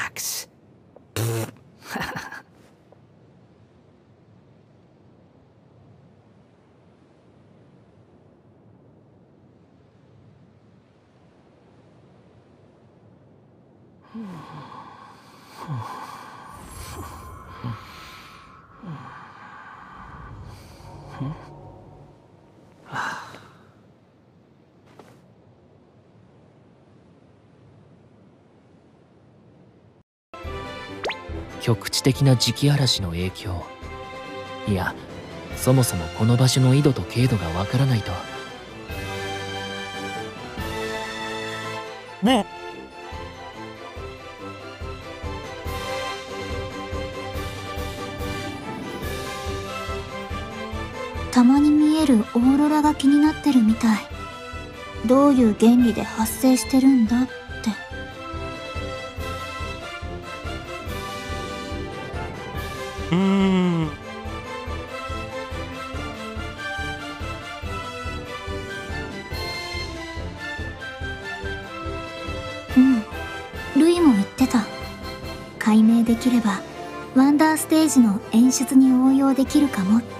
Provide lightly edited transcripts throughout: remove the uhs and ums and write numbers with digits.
relax. 局地的な磁気嵐の影響。いや、そもそもこの場所の緯度と経度がわからないと。 ねえ、 たまに見えるオーロラが気になってるみたい。どういう原理で発生してるんだって。ルイも言ってた。解明できればワンダーステージの演出に応用できるかもって。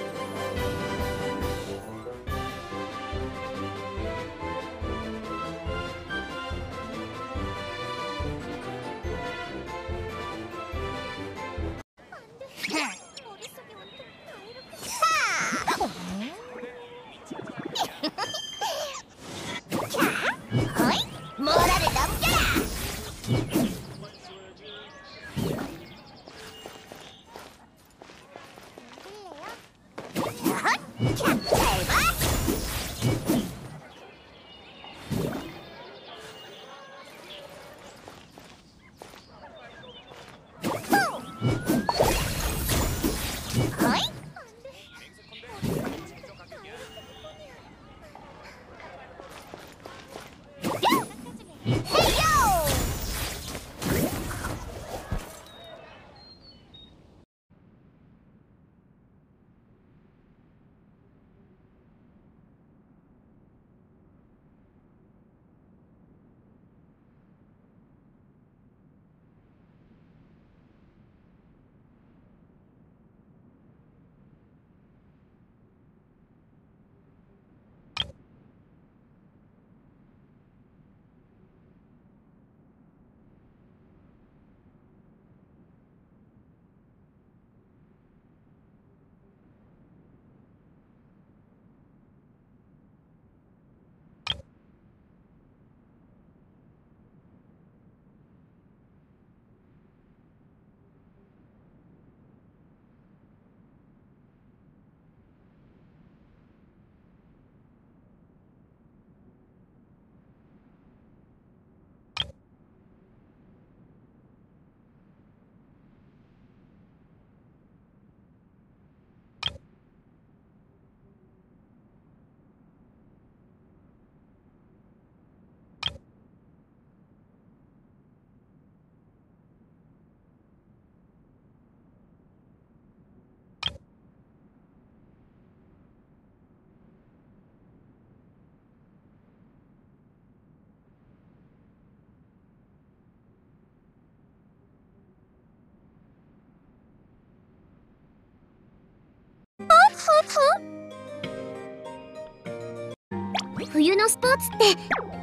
冬のスポーツって、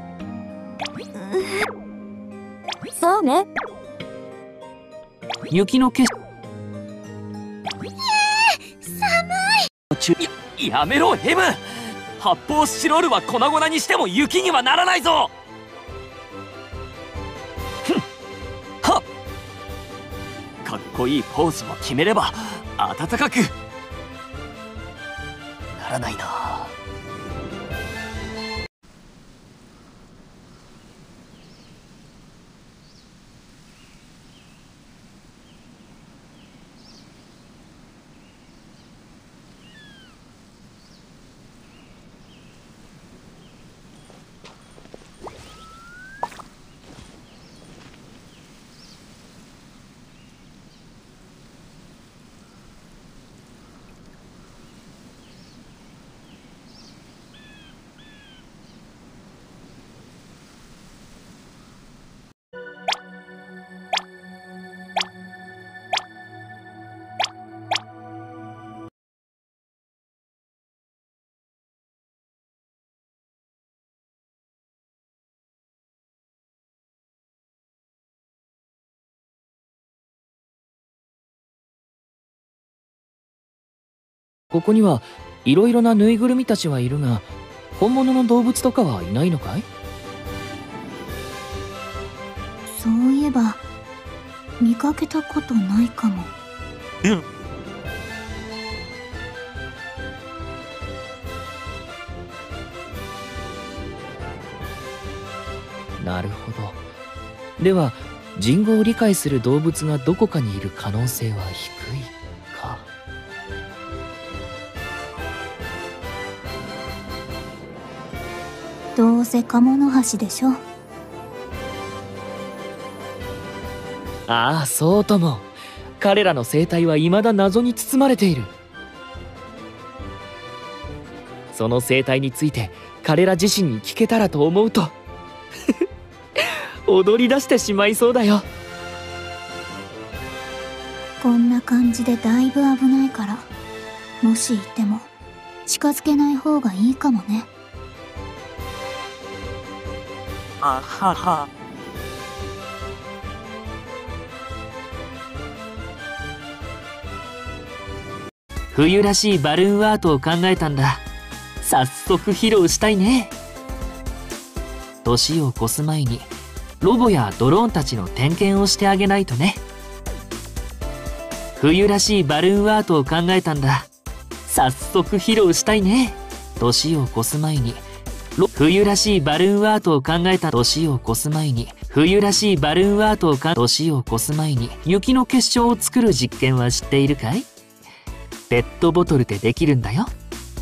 そうね。雪の景色。 やめろヘム。発泡スチロールは粉々にしても雪にはならないぞ。ふんはっ。かっこいいポーズを決めれば暖かくならないな。 ここにはいろいろなぬいぐるみたちはいるが、本物の動物とかはいないのかい？ そういえば見かけたことないかも。 なるほど。では人語を理解する動物がどこかにいる可能性は低いか。 どうせカモノハシでしょ。 ああ、そうとも。彼らの生態は未だ謎に包まれている。その生態について彼ら自身に聞けたらと思うと踊り出してしまいそうだよ。 こんな感じでだいぶ危ないから、もしいても近づけない方がいいかもね。 あはは。 冬らしいバルーンアートを考えたんだ。早速披露したいね。年を越す前にロボやドローンたちの点検をしてあげないとね。冬らしいバルーンアートを考えたんだ。早速披露したいね。年を越す前に冬らしいバルーンアートを考えた。年を越す前に冬らしいバルーンアートを年を越す前に雪の結晶を作る実験は知っているかい？ペットボトルでできるんだよ。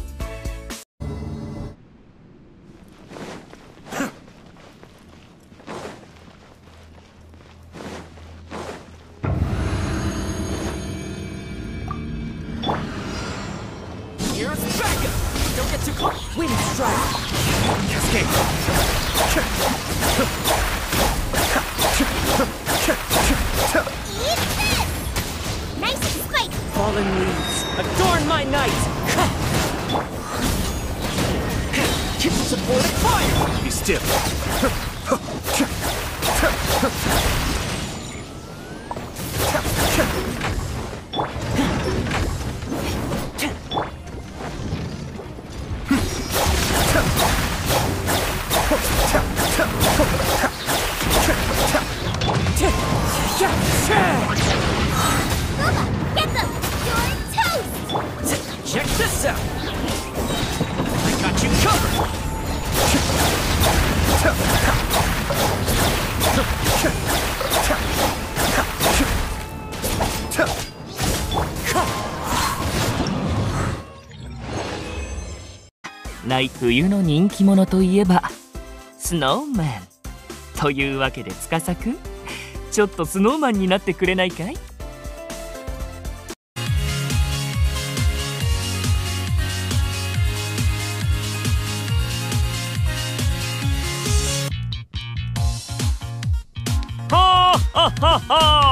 冬の人気者といえばスノーマンというわけで、司くん、ちょっとスノーマンになってくれないかい？はあははは